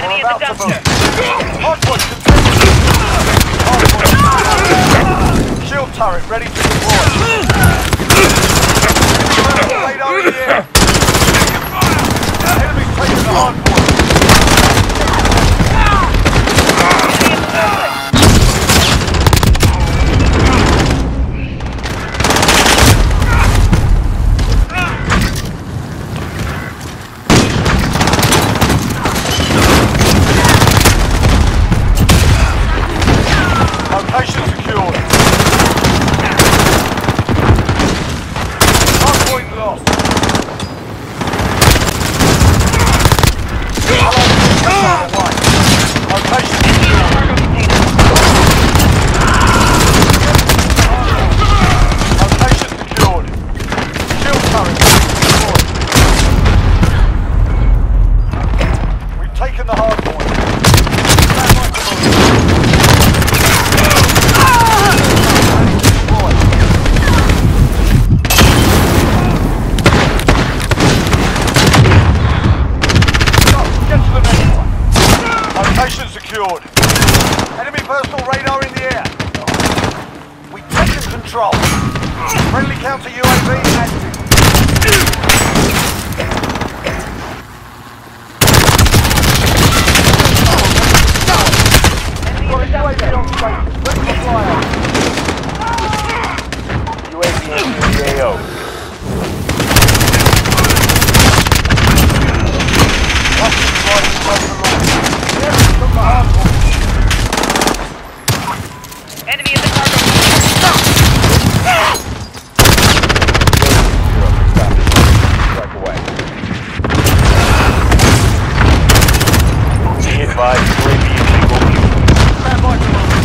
Enemy at the dumpster. Hardpoint contested. Shield turret ready to deploy. Radar in the air. Enemy taking the hardpoint. Location secured. Hardpoint lost. Location secured. Location secured. Shield turret deployed. We've taken the hard point. Stand by to move. Get to the next one. Location secured. Enemy personal radar in the air. We've taken control. Friendly counter UAV active. UAV on station. Ready to fly out. UAV entering the AO. Enemy in the cargo. Strike away. Be advised, UAV is single view. Stand by to move.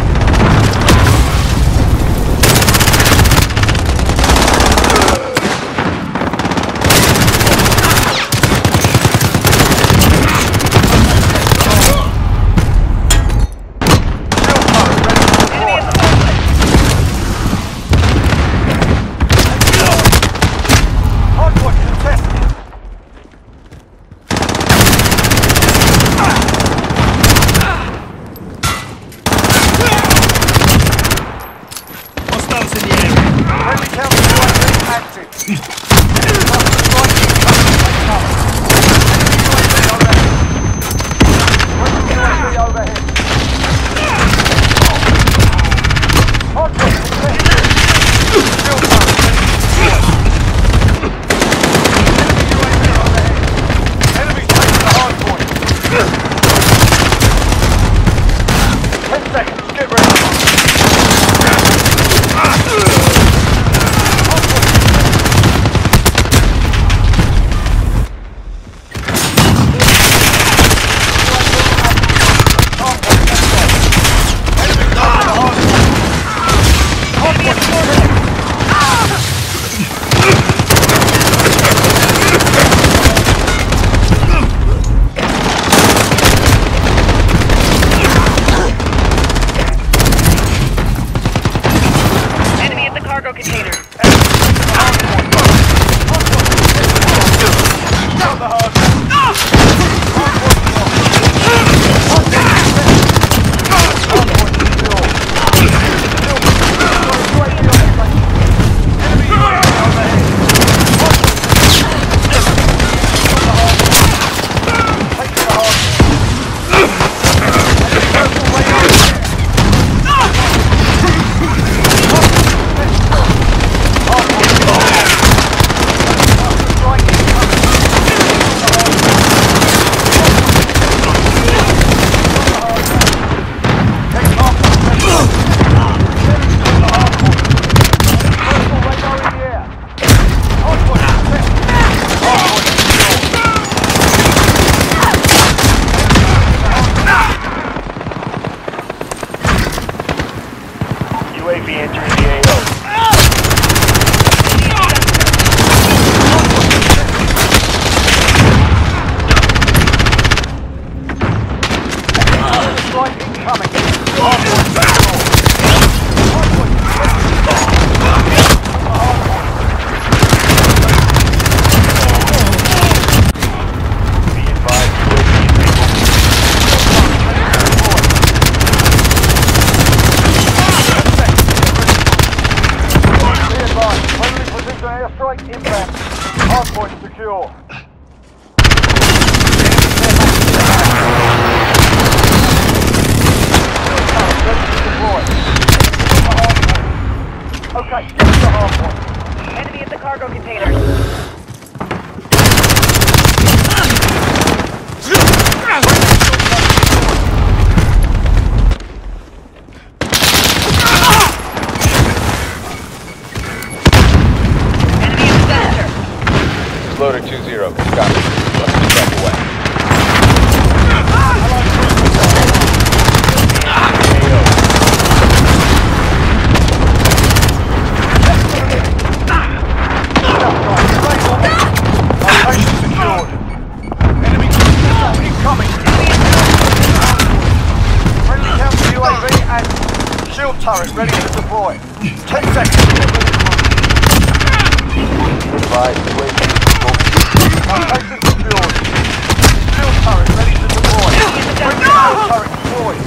UAV entering the AO. Strike incoming. Be advised, UAV is able. Loader 2-0. Copy. Let's get back away. Location secured. Enemy incoming. Friendly counter UAV and shield turret ready to deploy. 10 seconds. Advise UAV. Location secured. Shield turret ready to deploy. Friendly shield turret deployed.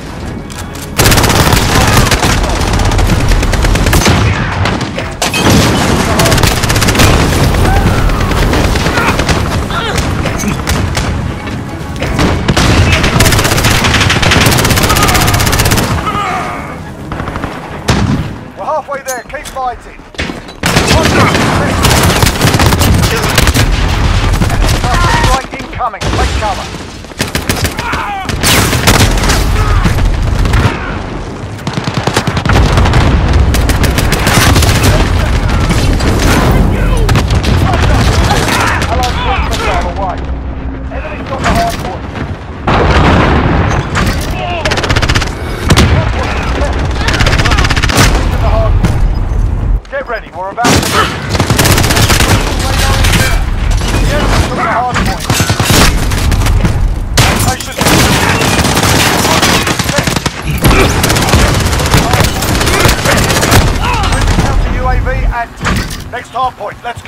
We're halfway there, keep fighting. Strike incoming, take cover. Allied force missile away. Enemy's got the hard point. Get ready, we're about to move. The enemy's got the hard point. Location counter UAV active. Next hard point, let's